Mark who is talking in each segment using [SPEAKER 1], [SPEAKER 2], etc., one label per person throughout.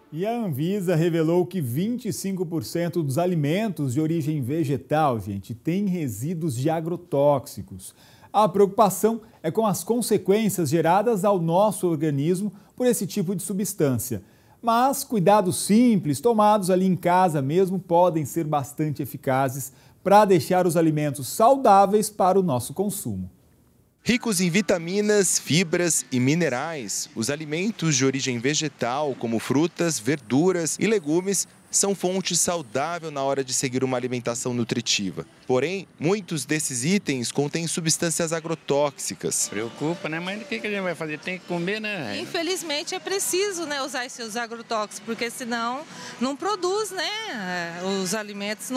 [SPEAKER 1] E a Anvisa revelou que 25% dos alimentos de origem vegetal, gente, têm resíduos de agrotóxicos. A preocupação é com as consequências geradas ao nosso organismo por esse tipo de substância. Mas cuidados simples, tomados ali em casa mesmo, podem ser bastante eficazes para deixar os alimentos saudáveis para o nosso consumo.
[SPEAKER 2] Ricos em vitaminas, fibras e minerais, os alimentos de origem vegetal, como frutas, verduras e legumes, são fonte saudável na hora de seguir uma alimentação nutritiva. Porém, muitos desses itens contêm substâncias agrotóxicas.
[SPEAKER 3] Preocupa, né? Mas o que a gente vai fazer? Tem que comer, né?
[SPEAKER 4] Infelizmente é preciso, né, usar esses agrotóxicos, porque senão não produz, né? Os alimentos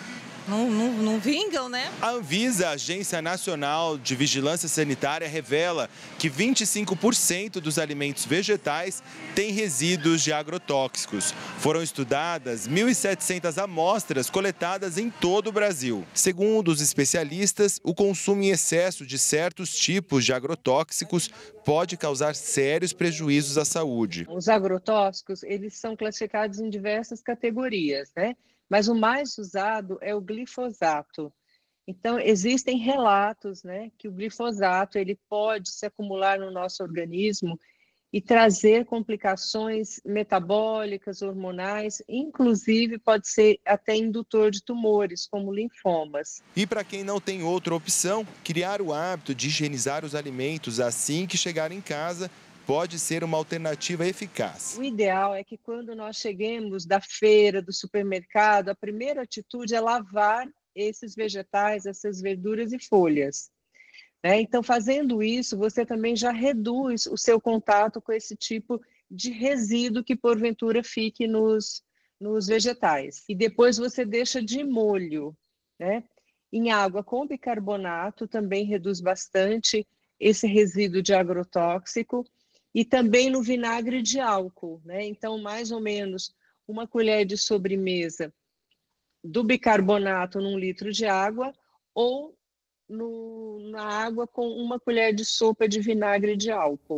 [SPEAKER 4] não vingam, né?
[SPEAKER 2] A Anvisa, Agência Nacional de Vigilância Sanitária, revela que 25% dos alimentos vegetais têm resíduos de agrotóxicos. Foram estudadas 1.700 amostras coletadas em todo o Brasil. Segundo os especialistas, o consumo em excesso de certos tipos de agrotóxicos pode causar sérios prejuízos à saúde.
[SPEAKER 5] Os agrotóxicos, eles são classificados em diversas categorias, né? Mas o mais usado é o glifosato. Então, existem relatos, né, que o glifosato ele pode se acumular no nosso organismo e trazer complicações metabólicas, hormonais, inclusive pode ser até indutor de tumores, como linfomas.
[SPEAKER 2] E para quem não tem outra opção, criar o hábito de higienizar os alimentos assim que chegar em casa pode ser uma alternativa eficaz.
[SPEAKER 5] O ideal é que quando nós cheguemos da feira, do supermercado, a primeira atitude é lavar esses vegetais, essas verduras e folhas. Né? Então, fazendo isso, você também já reduz o seu contato com esse tipo de resíduo que porventura fique nos vegetais. E depois você deixa de molho, né? Em água com bicarbonato também reduz bastante esse resíduo de agrotóxico. E também no vinagre de álcool, né? Então, mais ou menos uma colher de sobremesa do bicarbonato num litro de água ou na água com uma colher de sopa de vinagre de álcool.